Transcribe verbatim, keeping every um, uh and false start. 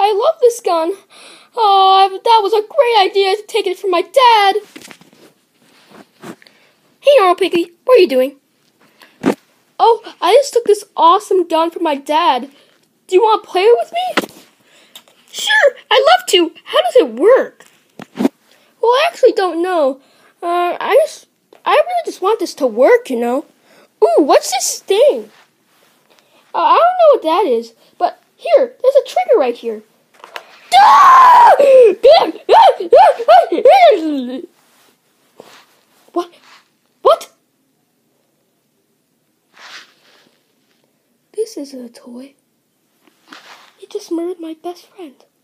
I love this gun. Oh, that was a great idea to take it from my dad. Hey, Normal Piggy, what are you doing? Oh, I just took this awesome gun from my dad. Do you want to play it with me? Sure, I'd love to. How does it work? Well, I actually don't know. Uh, I just, I really just want this to work, you know. Ooh, what's this thing? Uh, I don't know what that is, but here, there's a trigger right here. What? What? This isn't a toy. It just murdered my best friend.